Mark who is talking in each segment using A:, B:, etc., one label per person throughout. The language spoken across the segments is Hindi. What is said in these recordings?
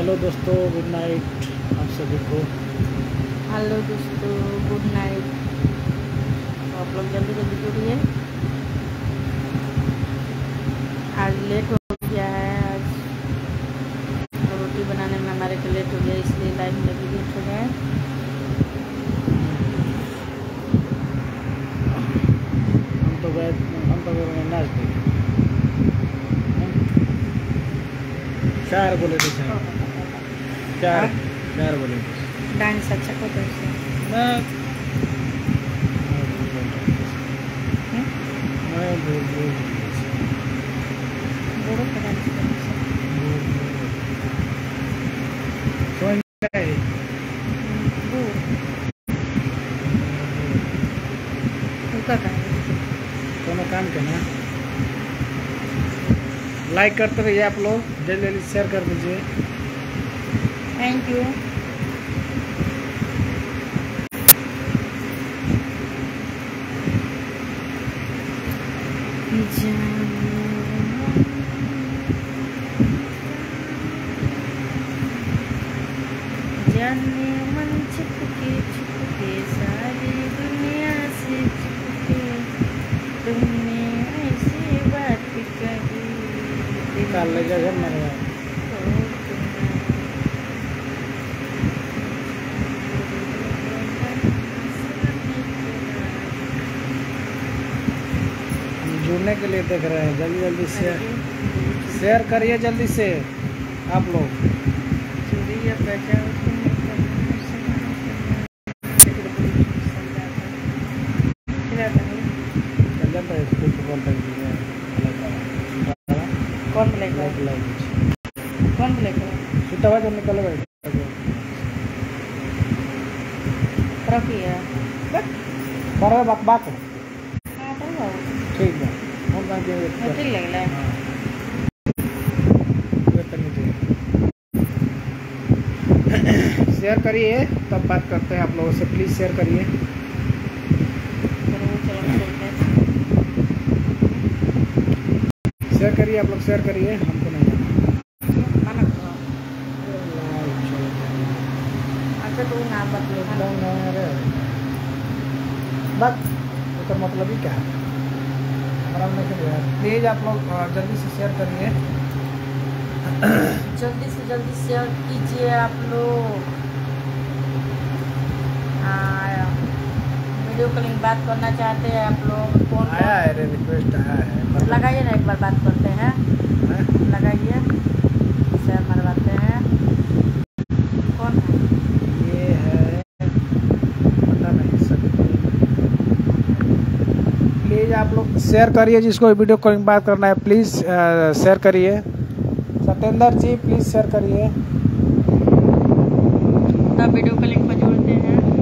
A: हेलो दोस्तों, गुड नाइट आप सभी को।
B: हेलो दोस्तों, गुड नाइट। तो आप लोग जल्दी जल्दी जुड़िए। आज लेट हो गया है। आज रोटी बनाने में हमारे को लेट हो गया, इसलिए लाइव में भी लेट हो गए।
A: हम तो नाच देंगे। 4 बोले थे, 4 बोले थे।
B: डांस अच्छा को तो बड़ों का डांस
A: कोनो काम के ना लाइक करते रहिए आप लोग, जल्दी जल्दी शेयर कर दीजिए।
B: Thank you. जाने मन छुपके छुपके सारी दुनिया से छुपके तुमने ऐसी बात कही।
A: निकाल ले जा मेरे जुड़ने के लिए देख रहे हैं। जल्दी जल्दी शेयर करिए जल्दी से आप लोग।
B: कौन ब्लैक कौन ब्लैक
A: सुतवा जब निकल गए
B: तरफ ही है
A: पर बात
B: हाँ तो बाबू
A: ठीक है। हम
B: ठीक लगला है।
A: शेयर करिए तब बात करते हैं आप लोगों से। प्लीज़ शेयर करिए। शेयर करिए आप लोग, शेयर करिए। हमको नहीं जाना।
B: अच्छा तो ना
A: बात तो मतलब ही क्या है। प्लीज़ आप लोग जल्दी से शेयर करिए।
B: जल्दी से जल्दी शेयर कीजिए आप लोग। वीडियो कॉलिंग बात करना चाहते हैं आप लोग। कौन
A: आया है रे, रिक्वेस्ट आया है।
B: लगाइए ना, एक बार बात करते हैं। लगाइए, शेयर मरवाते हैं। कौन है
A: ये? है पता नहीं सब। प्लीज़ आप लोग शेयर करिए। जिसको वीडियो कॉलिंग बात करना है प्लीज़ शेयर करिए। सत्येंद्र जी प्लीज़ शेयर करिए।
B: तब वीडियो कॉलिंग पर जोड़ते हैं।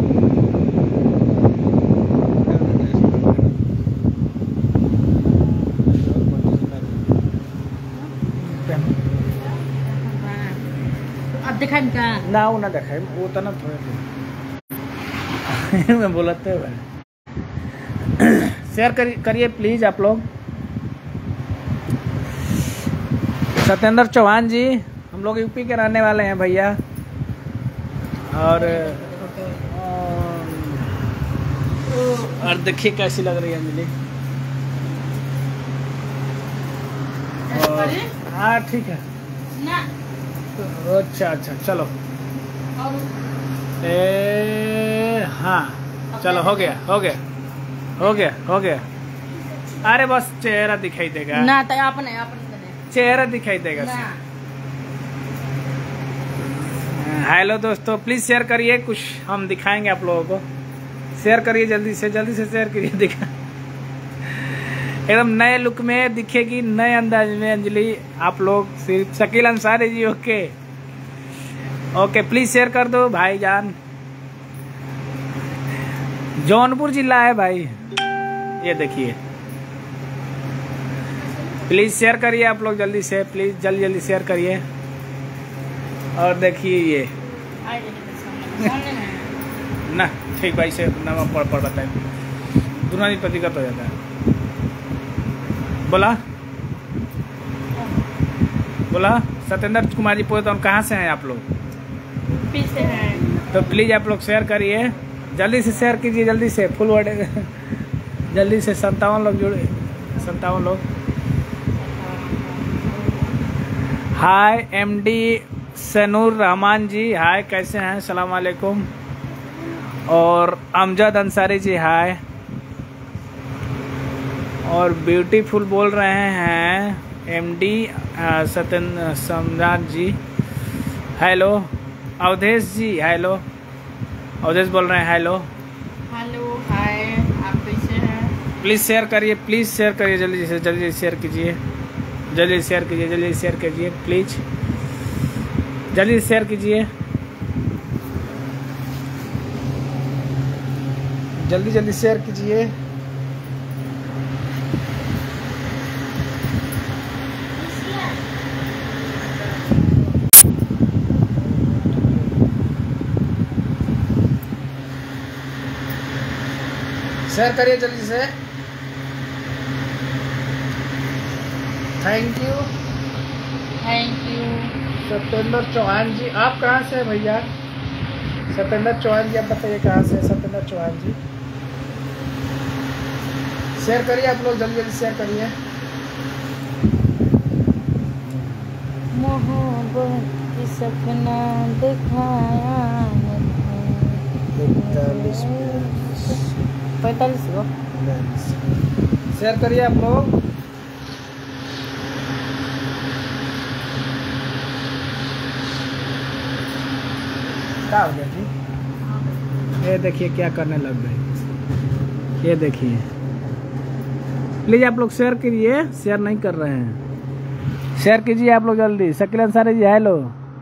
B: अब दिखाई क्या
A: ना वो ना देखाए वो तो ना थोड़े मैं बोलते हुए शेयर करिए प्लीज़ आप लोग। सत्येंद्र चौहान जी, हम लोग यूपी के रहने वाले हैं भैया। और देखिए कैसी लग रही है अंजलि। हाँ ठीक है। अच्छा चलो। हाँ चलो, हो गया। अरे बस चेहरा दिखाई देगा
B: ना, तो आपने
A: चेहरा दिखाई देगा। हेलो दोस्तों, प्लीज़ शेयर करिए। कुछ हम दिखाएंगे आप लोगों को। शेयर करिए जल्दी से शेयर करिए। दिखा एकदम नए लुक में दिखेगी, नए अंदाज में अंजलि आप लोग। सिर्फ Shakeel Ansari ji. Okay please share कर दो भाईजान। जौनपुर जिला है भाई, ये देखिए। प्लीज़ शेयर करिए आप लोग जल्दी से। प्लीज़ जल्दी शेयर करिए। और देखिए ये ना ठीक भाई से नाम पढ़ बताए दुनिया पर दिक्कत हो जाता है। बोला सत्येंद्र कुमार जी पूछे तो कहाँ से हैं आप लोग?
B: यूपी से हैं।
A: तो प्लीज आप लोग शेयर करिए, जल्दी से शेयर कीजिए, जल्दी से फुल वर्ड जल्दी से 57 लोग जुड़े, 57 लोग। Hi MD Sanoor Rahman ji, hi कैसे हैं? सलाम वालेकुम। और अमजद अंसारी जी हाय। और ब्यूटीफुल बोल रहे हैं MD Satyendra Samrat ji, hello. Awadhesh ji hello, Awadhesh बोल रहे हैं हेलो।
B: हेलो हाय, आप कैसे हैं?
A: प्लीज़ शेयर करिए, प्लीज़ शेयर करिए, जल्दी से जल्दी शेयर कीजिए, जल्दी शेयर कीजिए, जल्दी शेयर कीजिए, प्लीज जल्दी शेयर कीजिए, जल्दी जल्दी शेयर कीजिए। शेयर करिए जल्दी से, thank you.
B: Thank you.
A: Satyendra Chauhan ji, आप कहाँ से हैं भैया? सत्येंद्र चौहान जी आप बताइए कहाँ से? सत्येंद्र चौहान जी शेयर करिए, आप लोग जल्दी जल्दी शेयर करिए।
B: मोहब्बत की सपना दिखाया 45 को
A: शेयर करिए आप लोग। क्या हो गया जी? ये देखिए क्या करने लग गए, ये देखिए। प्लीज आप लोग शेयर कीजिए, शेयर नहीं कर रहे हैं, शेयर कीजिए आप लोग जल्दी। Shakeel Ansari ji hello.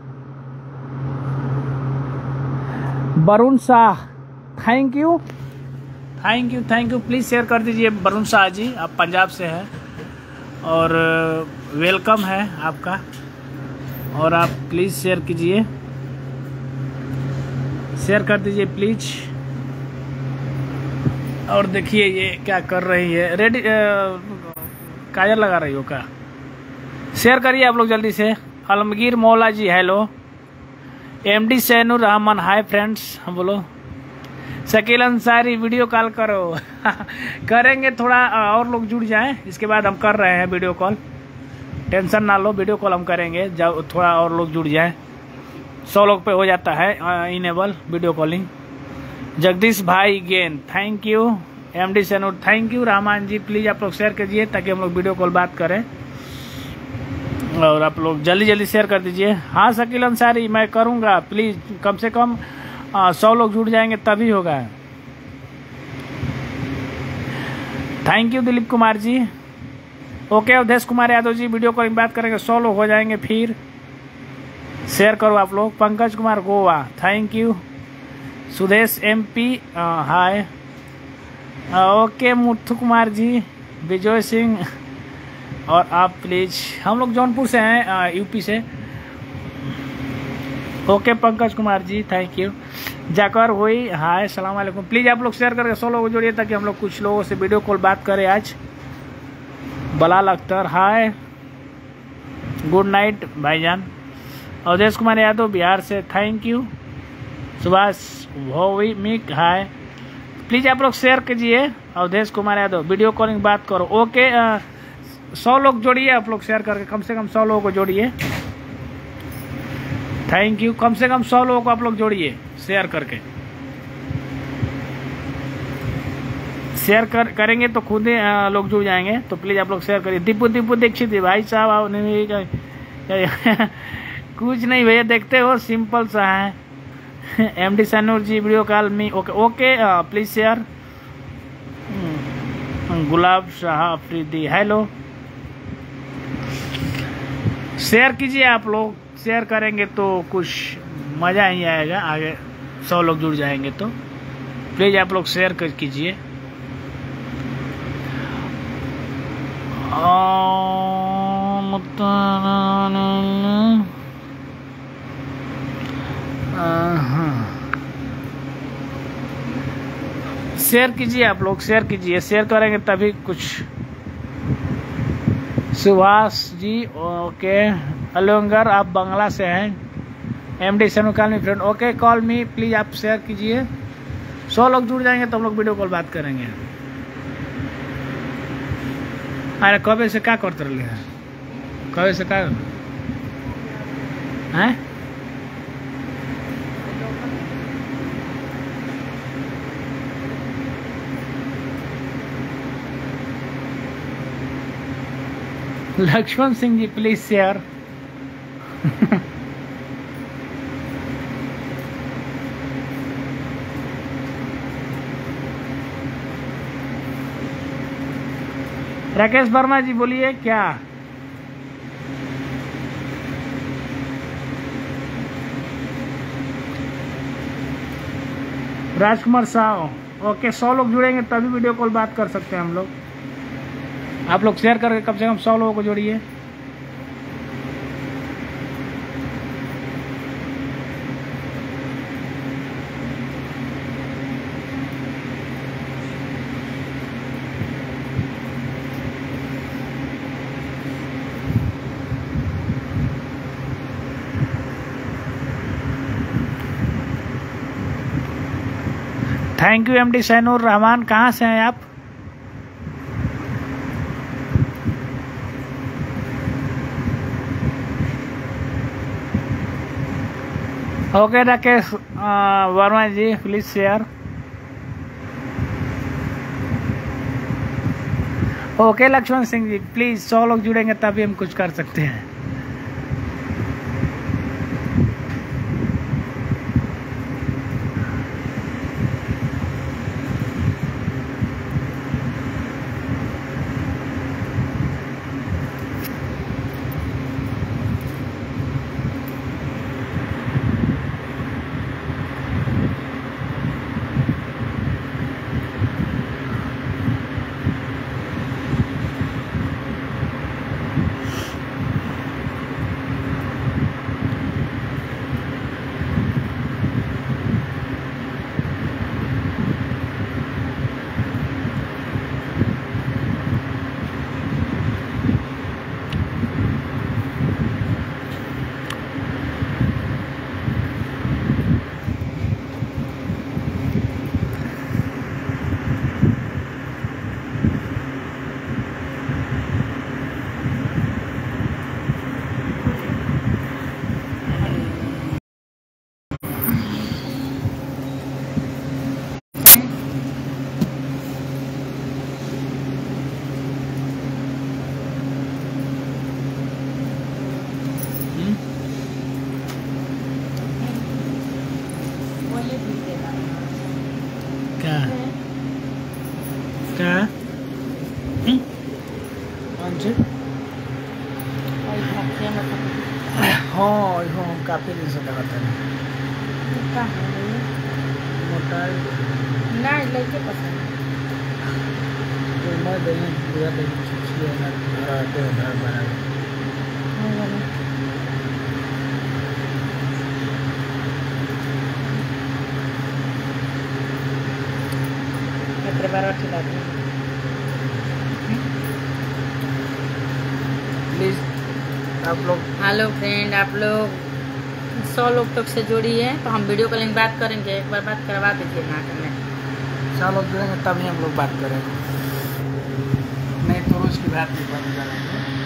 A: Varun Shah thank you, thank you, thank you. Please share कर दीजिए वरुण शाह जी, आप पंजाब से हैं और वेलकम है आपका। और आप प्लीज़ शेयर कीजिए, शेयर कर दीजिए प्लीज। और देखिए ये क्या कर रही है, रेडी काजल लगा रही हो क्या? शेयर करिए आप लोग जल्दी से। Alamgir Maula ji hello. MD Sainur Rahman hi friends, हम बोलो। शकील अंसारी वीडियो कॉल करो करेंगे, थोड़ा और लोग जुड़ जाएं, इसके बाद हम कर रहे हैं वीडियो कॉल, टेंशन ना लो, वीडियो कॉल हम करेंगे जब थोड़ा और लोग जुड़ जाएं। 100 लोग पे हो जाता है इनेबल वीडियो कॉलिंग। जगदीश भाई गेन thank you. MD Sainur thank you. Rahman ji please आप लोग शेयर कीजिए ताकि हम लोग वीडियो कॉल बात करें, और आप लोग जल्दी जल्दी शेयर कर दीजिए। हाँ शकील अंसारी मैं करूँगा, प्लीज कम से कम 100 लोग जुड़ जाएंगे तभी होगा। Thank you Dilip Kumar ji. Okay Awadhesh Kumar Yadav ji video calling बात करेंगे, 100 लोग हो जाएंगे फिर। शेयर करो आप लोग। Pankaj Kumar Goa thank you. Sudesh MP hi. Okay Muthu Kumar ji, Vijay Singh, और आप प्लीज, हम लोग जौनपुर से हैं UP से। Okay Pankaj Kumar ji thank you. जाकर हुई हाय, सलाम वालेकुम। प्लीज आप लोग शेयर करके 100 लोग जोड़िए ताकि हम लोग कुछ लोगों से वीडियो कॉल बात करें आज। बलाल अख्तर हाय, गुड नाइट भाईजान। अवधेश कुमार यादव बिहार से thank you. Subhash Bhowmik hi. Please आप लोग शेयर कीजिए। अवधेश कुमार यादव वीडियो कॉलिंग बात करो। ओके 100 लोग जोड़िए आप लोग शेयर करके, कम से कम 100 लोगों को जोड़िए। Thank you. कम से कम 100 लोगों को आप लोग जोड़िए शेयर करके। शेयर करेंगे तो खुद ही लोग जुड़ जाएंगे, तो प्लीज आप लोग शेयर करिए। दीपू दीक्षित भाई साहब आओ। नहीं कुछ नहीं भैया, देखते हो सिंपल सा है। MD Sainur ji video call me. Okay okay please share. Gulab Shah Afridi hello. Share कीजिए आप लोग, शेयर करेंगे तो कुछ मज़ा ही आएगा, आगे 100 लोग जुड़ जाएंगे तो प्लीज आप लोग शेयर कीजिए। शेयर कीजिए आप लोग, शेयर कीजिए, शेयर करेंगे तभी कुछ। सुभाष जी ओके अलोंगर, आप बांग्ला से हैं। MD Sainu call me friend, okay call me please, आप शेयर कीजिए। 100 लोग जुड़ जाएंगे तो हम लोग वीडियो कॉल बात करेंगे। अरे कबे से क्या करते रहे हैं, कबे से क्या हैं? Laxman Singh ji please share. राकेश वर्मा जी बोलिए क्या? राजकुमार साहु, ओके 100 लोग जुड़ेंगे तभी वीडियो कॉल बात कर सकते हैं हम लोग। आप लोग शेयर करके कम से कम 100 लोगों को जोड़िए। Thank you MD Sainur Rahman. कहाँ से हैं आप? Okay Rakesh Verma ji please share. Okay Laxman Singh ji please 100 लोग जुड़ेंगे तभी हम कुछ कर सकते हैं। क्या हाँ काफी दिन से लगा था मोटा
B: नहीं लेके पसंद
A: तो मैं दही पूरा दही बना प्लीज आप लोग।
B: हेलो फ्रेंड, आप लोग 100 लोग तक से जोड़िए तो हम वीडियो कॉलिंग बात करेंगे। एक बार बात करवा दीजिए ना करने।
A: 100 लोग जुड़ेंगे तभी हम लोग बात करेंगे, नहीं तो रोज की बात नहीं बंद करेंगे।